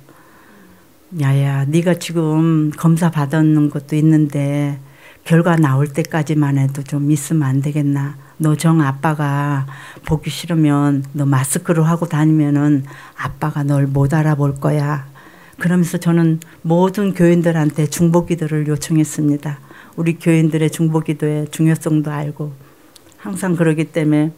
야야 네가 지금 검사 받았는 것도 있는데 결과 나올 때까지만 해도 좀 있으면 안 되겠나. 너 정 아빠가 보기 싫으면 너 마스크를 하고 다니면은 아빠가 널 못 알아볼 거야. 그러면서 저는 모든 교인들한테 중보기도를 요청했습니다. 우리 교인들의 중보기도의 중요성도 알고 항상 그러기 때문에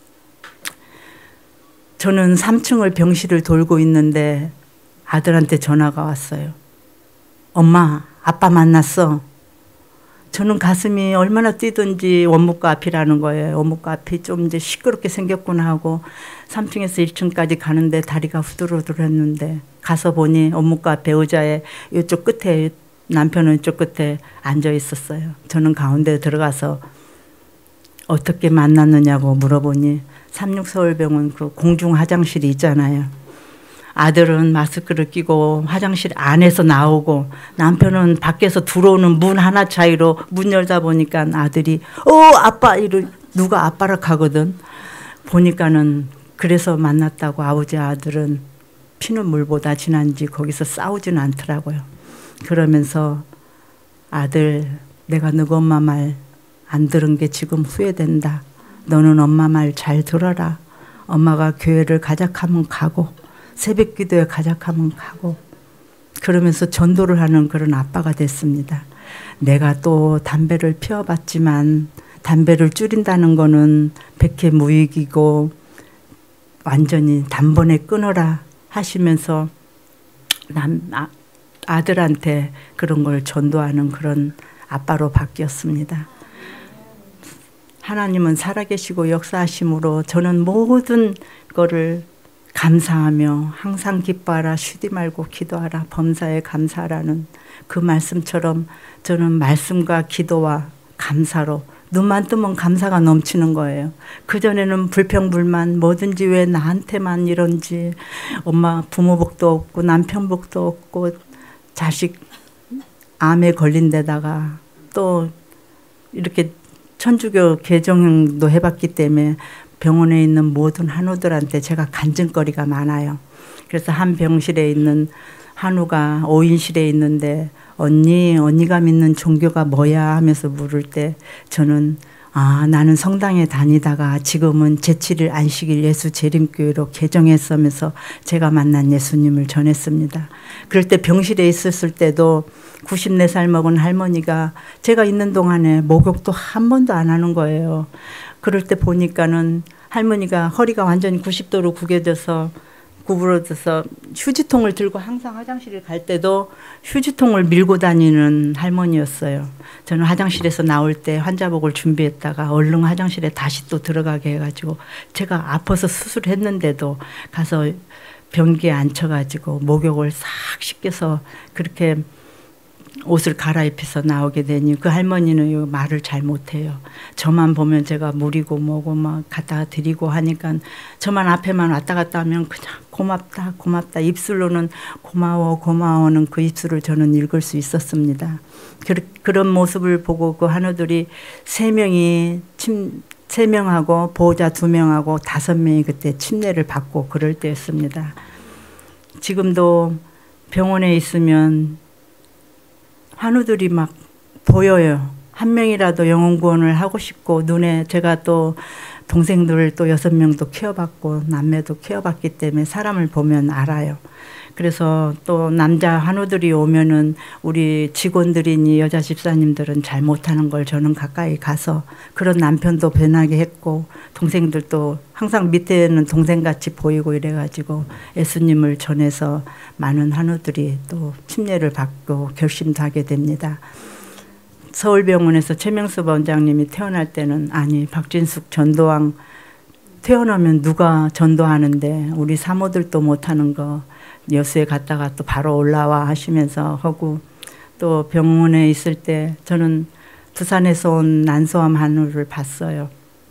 저는 삼 층을 병실을 돌고 있는데 아들한테 전화가 왔어요. 엄마, 아빠 만났어. 저는 가슴이 얼마나 뛰든지 원무과 앞이라는 거예요. 원무과 앞이 좀 이제 시끄럽게 생겼구나 하고 삼 층에서 일 층까지 가는데 다리가 후들후들했는데 가서 보니 원무과 앞에 의자에 이쪽 끝에 남편은 이쪽 끝에 앉아 있었어요. 저는 가운데 들어가서 어떻게 만났느냐고 물어보니 삼육서울병원 그 공중 화장실이 있잖아요. 아들은 마스크를 끼고 화장실 안에서 나오고 남편은 밖에서 들어오는 문 하나 차이로 문 열다 보니까 아들이 어 아빠 이러 누가 아빠라 하거든. 보니까는 그래서 만났다고 아버지 아들은 피는 물보다 진한지 거기서 싸우지는 않더라고요. 그러면서 아들 내가 너희 엄마 말 안 들은 게 지금 후회된다. 너는 엄마 말 잘 들어라. 엄마가 교회를 가작하면 가고 새벽 기도에 가작하면 가고 그러면서 전도를 하는 그런 아빠가 됐습니다. 내가 또 담배를 피워봤지만 담배를 줄인다는 거는 백해무익이고 완전히 단번에 끊어라 하시면서 남, 아, 아들한테 그런 걸 전도하는 그런 아빠로 바뀌었습니다. 하나님은 살아계시고 역사하심으로 저는 모든 거를 감사하며 항상 기뻐하라 쉬지 말고 기도하라 범사에 감사하라는 그 말씀처럼 저는 말씀과 기도와 감사로 눈만 뜨면 감사가 넘치는 거예요. 그전에는 불평불만 뭐든지 왜 나한테만 이런지 엄마 부모 복도 없고 남편 복도 없고 자식 암에 걸린 데다가 또 이렇게 천주교 개종도 해봤기 때문에 병원에 있는 모든 한우들한테 제가 간증거리가 많아요. 그래서 한 병실에 있는 한우가 오인실에 있는데 언니, 언니가 믿는 종교가 뭐야 하면서 물을 때 저는 아, 나는 성당에 다니다가 지금은 제칠 일 안식일 예수 재림교회로 개종했으면서 제가 만난 예수님을 전했습니다. 그럴 때 병실에 있었을 때도 구십사 살 먹은 할머니가 제가 있는 동안에 목욕도 한 번도 안 하는 거예요. 그럴 때 보니까는 할머니가 허리가 완전히 구십 도로 구겨져서 구부러져서 휴지통을 들고 항상 화장실에 갈 때도 휴지통을 밀고 다니는 할머니였어요. 저는 화장실에서 나올 때 환자복을 준비했다가 얼른 화장실에 다시 또 들어가게 해가지고 제가 아파서 수술했는데도 가서 변기에 앉혀가지고 목욕을 싹 씻겨서 그렇게 옷을 갈아입혀서 나오게 되니 그 할머니는 말을 잘 못해요. 저만 보면 제가 물이고 뭐고 막 갖다 드리고 하니까 저만 앞에만 왔다 갔다 하면 그냥 고맙다 고맙다 입술로는 고마워 고마워는 그 입술을 저는 읽을 수 있었습니다. 그, 그런 모습을 보고 그 한우들이 세 명이 침, 세 명하고 보호자 두 명하고 다섯 명이 그때 침례를 받고 그럴 때였습니다. 지금도 병원에 있으면 한우들이 막 보여요. 한 명이라도 영혼 구원을 하고 싶고 눈에 제가 또 동생들 또 여섯 명도 키워봤고 남매도 키워봤기 때문에 사람을 보면 알아요. 그래서 또 남자 한우들이 오면은 우리 직원들이니 여자 집사님들은 잘 못하는 걸 저는 가까이 가서 그런 남편도 변하게 했고 동생들도 항상 밑에는 동생같이 보이고 이래가지고 예수님을 전해서 많은 한우들이 또 침례를 받고 결심도 하게 됩니다. 서울병원에서 최명수 원장님이 태어날 때는 아니 박진숙 전도왕 태어나면 누가 전도하는데 우리 사모들도 못하는 거 여수에 갔다가 또 바로 올라와 하시면서 하고 또 병원에 있을 때 저는 부산에서 온 난소암 한우를 봤어요.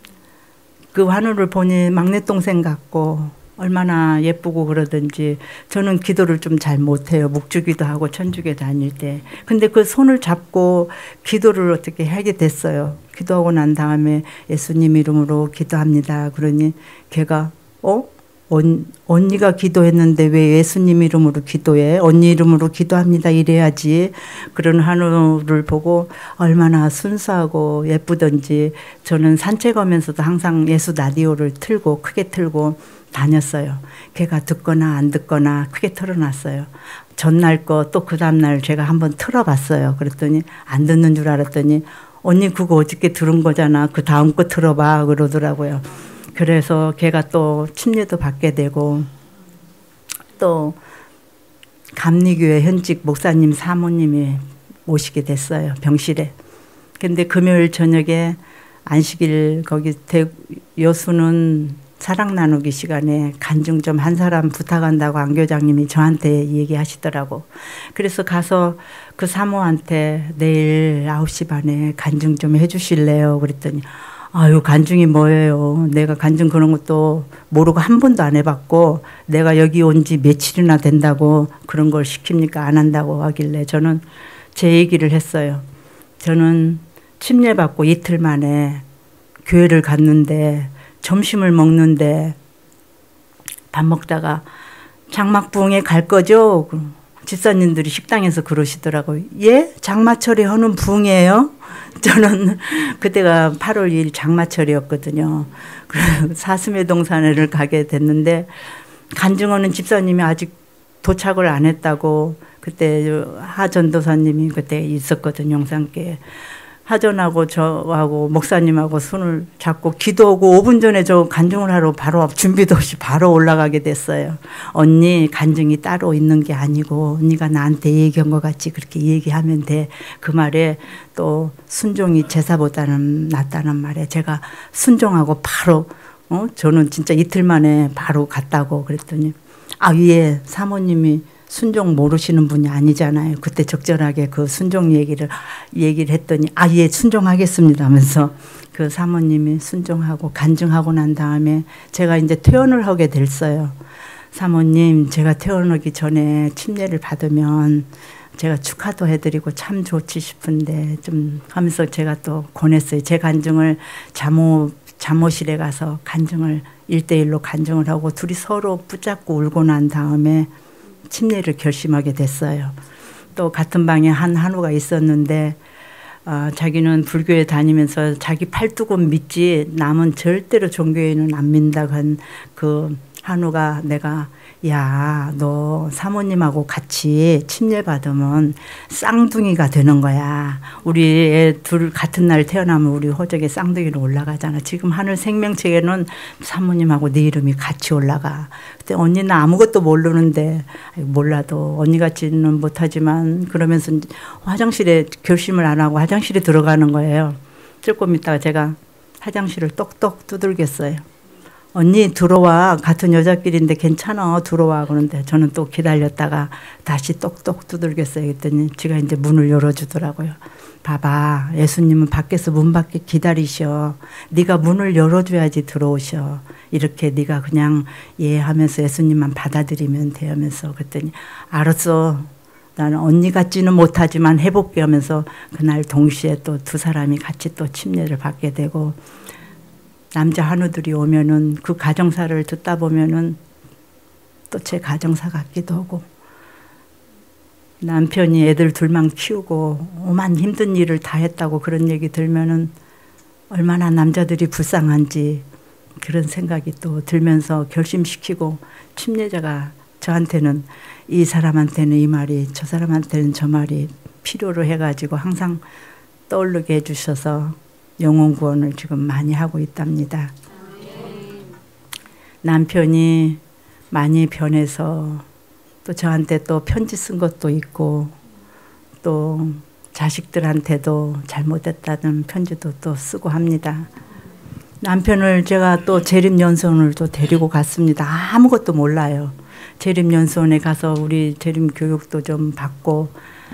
그 한우를 보니 막내 동생 같고 얼마나 예쁘고 그러든지 저는 기도를 좀 잘 못해요. 묵주기도 하고 천주교 다닐 때. 근데 그 손을 잡고 기도를 어떻게 하게 됐어요. 기도하고 난 다음에 예수님 이름으로 기도합니다. 그러니 걔가 어? 언, 언니가 기도했는데 왜 예수님 이름으로 기도해? 언니 이름으로 기도합니다. 이래야지. 그런 한우를 보고 얼마나 순수하고 예쁘던지 저는 산책하면서도 항상 예수 라디오를 틀고 크게 틀고 다녔어요. 걔가 듣거나 안 듣거나 크게 틀어놨어요. 전날 거 또 그 다음날 제가 한번 틀어봤어요. 그랬더니 안 듣는 줄 알았더니 언니 그거 어저께 들은 거잖아. 그 다음 거 틀어봐 그러더라고요. 그래서 걔가 또 침례도 받게 되고 또 감리교회 현직 목사님 사모님이 오시게 됐어요. 병실에. 근데 금요일 저녁에 안식일 거기 대, 여수는 사랑 나누기 시간에 간증 좀 한 사람 부탁한다고 안 교장님이 저한테 얘기하시더라고. 그래서 가서 그 사모한테 내일 아홉 시 반에 간증 좀 해주실래요? 그랬더니 아유 간증이 뭐예요. 내가 간증 그런 것도 모르고 한 번도 안 해봤고 내가 여기 온 지 며칠이나 된다고 그런 걸 시킵니까? 안 한다고 하길래 저는 제 얘기를 했어요. 저는 침례 받고 이틀 만에 교회를 갔는데 점심을 먹는데 밥 먹다가 장막부흥에 갈 거죠? 집사님들이 식당에서 그러시더라고요. 예? 장마철에 하는 부흥이에요? 저는 그때가 팔월 이일 장마철이었거든요. 사슴의 동산에를 가게 됐는데 간증하는 집사님이 아직 도착을 안 했다고 그때 하전도사님이 그때 있었거든요. 영산교에. 하전하고 저하고 목사님하고 손을 잡고 기도하고 오 분 전에 저 간증을 하러 바로 준비도 없이 바로 올라가게 됐어요. 언니 간증이 따로 있는 게 아니고 언니가 나한테 얘기한 것 같이 그렇게 얘기하면 돼. 그 말에 또 순종이 제사보다는 낫다는 말에 제가 순종하고 바로 어 저는 진짜 이틀 만에 바로 갔다고 그랬더니 아 예 사모님이 순종 모르시는 분이 아니잖아요. 그때 적절하게 그 순종 얘기를 얘기를 했더니 아 예 순종하겠습니다 하면서 그 사모님이 순종하고 간증하고 난 다음에 제가 이제 퇴원을 하게 됐어요. 사모님, 제가 태어나기 전에 침례를 받으면 제가 축하도 해드리고 참 좋지 싶은데 좀 하면서 제가 또 권했어요. 제 간증을 잠옷, 잠옷실에 가서 간증을 일대일로 간증을 하고 둘이 서로 붙잡고 울고 난 다음에 침례를 결심하게 됐어요. 또 같은 방에 한 한우가 있었는데 어, 자기는 불교에 다니면서 자기 팔뚝은 믿지 남은 절대로 종교에는 안 믿는다고 한 그 한우가 내가 야, 너 사모님하고 같이 침례 받으면 쌍둥이가 되는 거야. 우리 애 둘 같은 날 태어나면 우리 호적에 쌍둥이로 올라가잖아. 지금 하늘 생명책에는 사모님하고 네 이름이 같이 올라가. 그때 언니는 아무것도 모르는데 몰라도 언니같지는 못하지만 그러면서 화장실에 결심을 안 하고 화장실에 들어가는 거예요. 조금 있다가 제가 화장실을 똑똑 두들겼어요. 언니 들어와. 같은 여자끼리인데 괜찮아. 들어와. 그런데 저는 또 기다렸다가 다시 똑똑 두들겼어요. 그랬더니 지가 이제 문을 열어주더라고요. 봐봐. 예수님은 밖에서 문 밖에 기다리셔. 네가 문을 열어줘야지 들어오셔. 이렇게 네가 그냥 예 하면서 예수님만 받아들이면 돼 하면서 그랬더니 알았어. 나는 언니 같지는 못하지만 해볼게 하면서 그날 동시에 또 두 사람이 같이 또 침례를 받게 되고 남자 한우들이 오면은 그 가정사를 듣다 보면은 또 제 가정사 같기도 하고 남편이 애들 둘만 키우고 오만 힘든 일을 다 했다고 그런 얘기 들면은 얼마나 남자들이 불쌍한지 그런 생각이 또 들면서 결심시키고 침례자가 저한테는 이 사람한테는 이 말이 저 사람한테는 저 말이 필요로 해가지고 항상 떠오르게 해주셔서 영혼 구원을 지금 많이 하고 있답니다. 남편이 많이 변해서 또 저한테 또 편지 쓴 것도 있고 또 자식들한테도 잘못했다는 편지도 또 쓰고 합니다. 남편을 제가 또 재림연수원을 또 데리고 갔습니다. 아무것도 몰라요. 재림연수원에 가서 우리 재림 교육도 좀 받고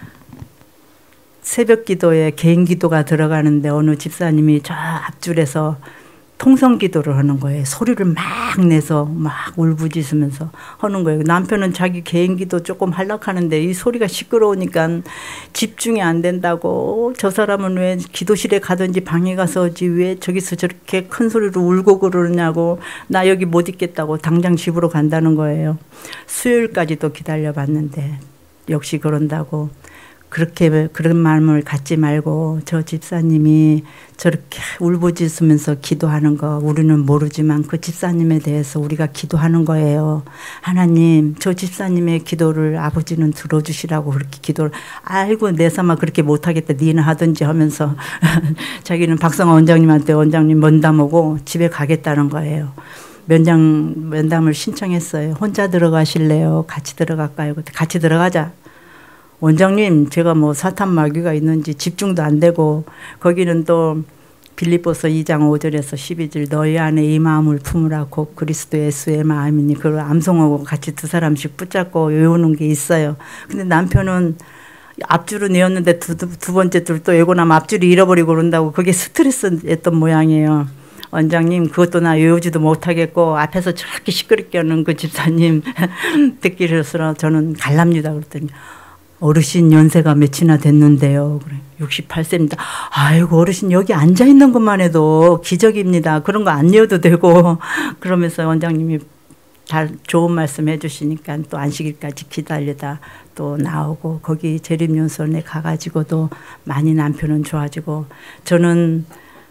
새벽 기도에 개인 기도가 들어가는데 어느 집사님이 저 앞줄에서 통성 기도를 하는 거예요. 소리를 막 내서 막 울부짖으면서 하는 거예요. 남편은 자기 개인 기도 조금 하려하는데 이 소리가 시끄러우니까 집중이 안 된다고 저 사람은 왜 기도실에 가든지 방에 가서 하지 왜 저기서 저렇게 큰 소리로 울고 그러냐고 나 여기 못 있겠다고 당장 집으로 간다는 거예요. 수요일까지도 기다려봤는데 역시 그런다고 그렇게 그런 마음을 갖지 말고 저 집사님이 저렇게 울부짖으면서 기도하는 거 우리는 모르지만 그 집사님에 대해서 우리가 기도하는 거예요. 하나님 저 집사님의 기도를 아버지는 들어주시라고 그렇게 기도를 아이고 내 삼아 그렇게 못하겠다 니는 하든지 하면서 자기는 박성화 원장님한테 원장님 면담 오고 집에 가겠다는 거예요. 면장, 면담을 신청했어요. 혼자 들어가실래요? 같이 들어갈까요? 같이 들어가자. 원장님 제가 뭐 사탄 마귀가 있는지 집중도 안 되고 거기는 또 빌립보서 이 장 오 절에서 십이 절 너희 안에 이 마음을 품으라 곧 그리스도 예수의 마음이니 그걸 암송하고 같이 두 사람씩 붙잡고 외우는 게 있어요. 근데 남편은 앞줄은 외웠는데 두, 두 번째 줄 또 외고 나면 앞줄이 잃어버리고 그런다고 그게 스트레스였던 모양이에요. 원장님 그것도 나 외우지도 못하겠고 앞에서 저렇게 시끄럽게 하는 그 집사님 듣기 싫어서 저는 갈랍니다. 그랬더니 어르신 연세가 몇이나 됐는데요. 그래. 육십팔 세입니다. 아이고 어르신 여기 앉아있는 것만 해도 기적입니다. 그런 거 안 외워도 되고 그러면서 원장님이 잘 좋은 말씀 해주시니까 또 안식일까지 기다리다 또 나오고 거기 재림연수원에 가가지고도 많이 남편은 좋아지고 저는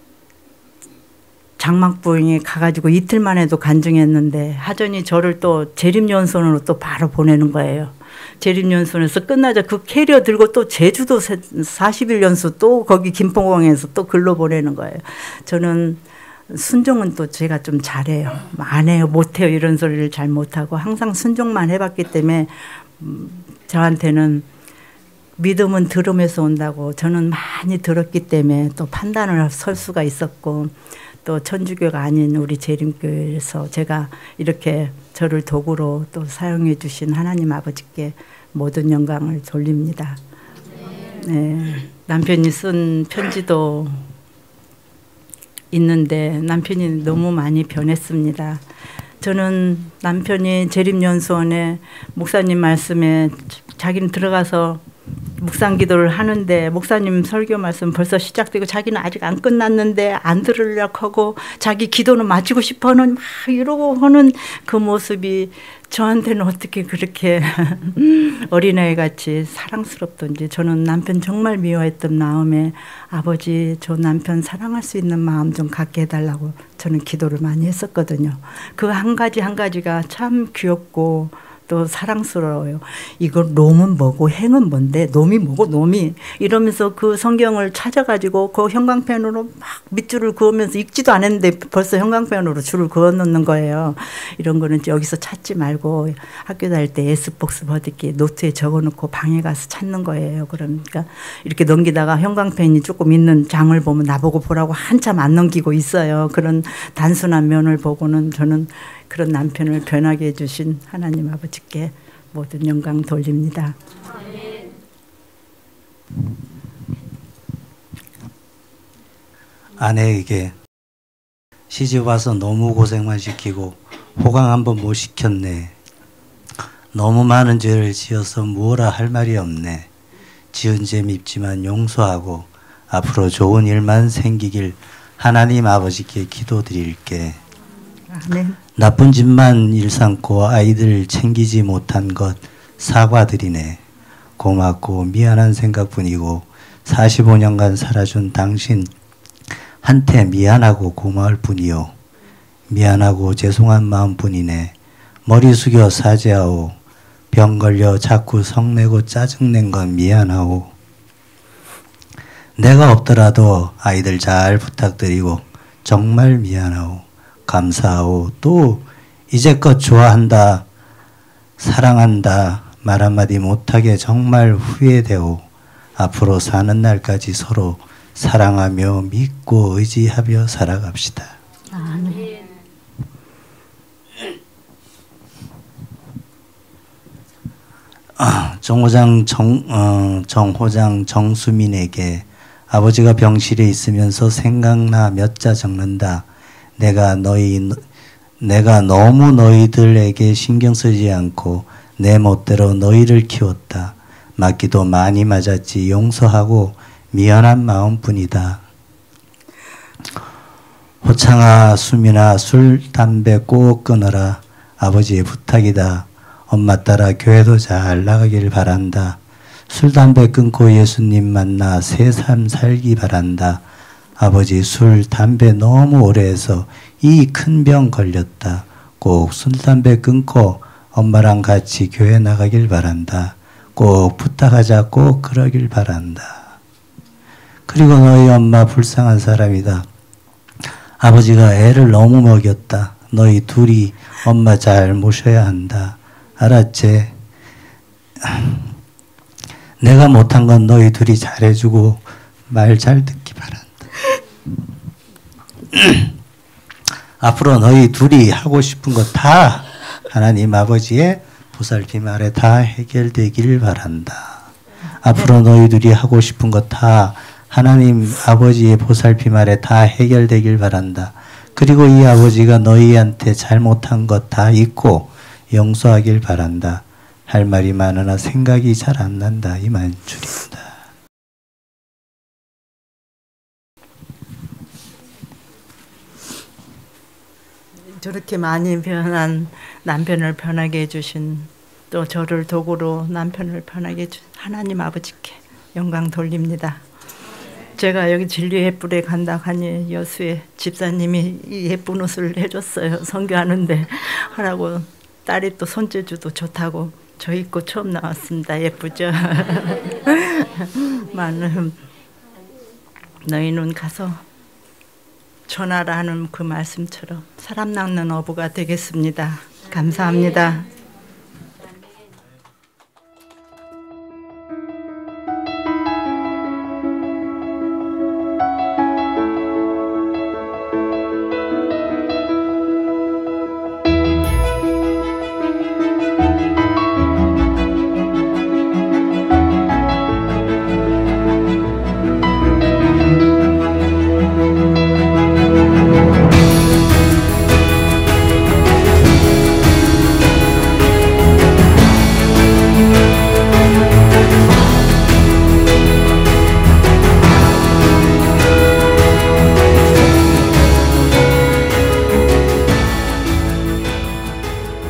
장막부흥에 가가지고 이틀 만에도 간증했는데 하전이 저를 또 재림연수원으로 또 바로 보내는 거예요. 재림연수원에서 끝나자 그 캐리어 들고 또 제주도 사십 일 연수 또 거기 김포공항에서 또 글로 보내는 거예요. 저는 순종은 또 제가 좀 잘해요. 안 해요, 못해요 이런 소리를 잘 못하고 항상 순종만 해봤기 때문에 저한테는 믿음은 들음에서 온다고 저는 많이 들었기 때문에 또 판단을 설 수가 있었고 또 천주교가 아닌 우리 재림교회에서 제가 이렇게 저를 도구로 또 사용해 주신 하나님 아버지께 모든 영광을 돌립니다. 네, 남편이 쓴 편지도 있는데 남편이 너무 많이 변했습니다. 저는 남편이 재림연수원에 목사님 말씀에 자기는 들어가서 묵상 기도를 하는데 목사님 설교 말씀 벌써 시작되고 자기는 아직 안 끝났는데 안 들으려고 하고 자기 기도는 마치고 싶어하는 막 이러고 하는 그 모습이 저한테는 어떻게 그렇게 어린아이 같이 사랑스럽던지 저는 남편 정말 미워했던 마음에 아버지 저 남편 사랑할 수 있는 마음 좀 갖게 해달라고 저는 기도를 많이 했었거든요. 그 한 가지 한 가지가 참 귀엽고 또 사랑스러워요. 이거 놈은 뭐고 행은 뭔데 놈이 뭐고 놈이 이러면서 그 성경을 찾아가지고 그 형광펜으로 막 밑줄을 그으면서 읽지도 않았는데 벌써 형광펜으로 줄을 그어놓는 거예요. 이런 거는 여기서 찾지 말고 학교 다닐 때 에스복습 어디게 노트에 적어놓고 방에 가서 찾는 거예요. 그러니까 이렇게 넘기다가 형광펜이 조금 있는 장을 보면 나보고 보라고 한참 안 넘기고 있어요. 그런 단순한 면을 보고는 저는 그런 남편을 변하게 해주신 하나님 아버지께 모든 영광 돌립니다. 아내에게 시집 와서 너무 고생만 시키고 호강 한번 못 시켰네. 너무 많은 죄를 지어서 뭐라 할 말이 없네. 지은 죄 밉지만 용서하고 앞으로 좋은 일만 생기길 하나님 아버지께 기도드릴게. 아멘. 나쁜 짓만 일삼고 아이들 챙기지 못한 것 사과드리네. 고맙고 미안한 생각뿐이고 사십오 년간 살아준 당신 한테 미안하고 고마울 뿐이요. 미안하고 죄송한 마음뿐이네. 머리 숙여 사죄하오. 병 걸려 자꾸 성내고 짜증낸 건 미안하오. 내가 없더라도 아이들 잘 부탁드리고 정말 미안하오. 감사하오. 또 이제껏 좋아한다, 사랑한다 말 한마디 못하게 정말 후회되오. 앞으로 사는 날까지 서로 사랑하며 믿고 의지하며 살아갑시다. 아멘. 아, 정호장 정, 어, 정호장 정수민에게 아버지가 병실에 있으면서 생각나 몇 자 적는다. 내가 너희 내가 너무 너희들에게 신경 쓰지 않고 내 멋대로 너희를 키웠다. 맞기도 많이 맞았지. 용서하고 미안한 마음뿐이다. 호창아, 수민아, 술, 담배 꼭 끊어라. 아버지의 부탁이다. 엄마 따라 교회도 잘 나가길 바란다. 술, 담배 끊고 예수님 만나 새 삶 살기 바란다. 아버지 술, 담배 너무 오래 해서 이 큰 병 걸렸다. 꼭 술, 담배 끊고 엄마랑 같이 교회 나가길 바란다. 꼭 부탁하자. 꼭 그러길 바란다. 그리고 너희 엄마 불쌍한 사람이다. 아버지가 애를 너무 먹였다. 너희 둘이 엄마 잘 모셔야 한다. 알았지? 내가 못한 건 너희 둘이 잘해주고 말 잘 듣기 바란다. 앞으로 너희 둘이 하고 싶은 거 다 하나님 아버지의 보살핌 아래 다 해결되길 바란다. 앞으로 너희 둘이 하고 싶은 거 다 하나님 아버지의 보살핌 아래 다 해결되길 바란다. 그리고 이 아버지가 너희한테 잘못한 것 다 잊고 용서하길 바란다. 할 말이 많으나 생각이 잘 안 난다. 이만 줄입니다. 저렇게 많이 변한 남편을 편하게 해주신 또 저를 도구로 남편을 편하게 해준 하나님 아버지께 영광 돌립니다. 제가 여기 진리의 뿔에 간다 하니 여수에 집사님이 이 예쁜 옷을 해줬어요. 선교하는데 하라고. 딸이 또 손재주도 좋다고 저 입고 처음 나왔습니다. 예쁘죠? 많은 너희는 가서 전하라 하는 그 말씀처럼 사람 낳는 어부가 되겠습니다. 감사합니다.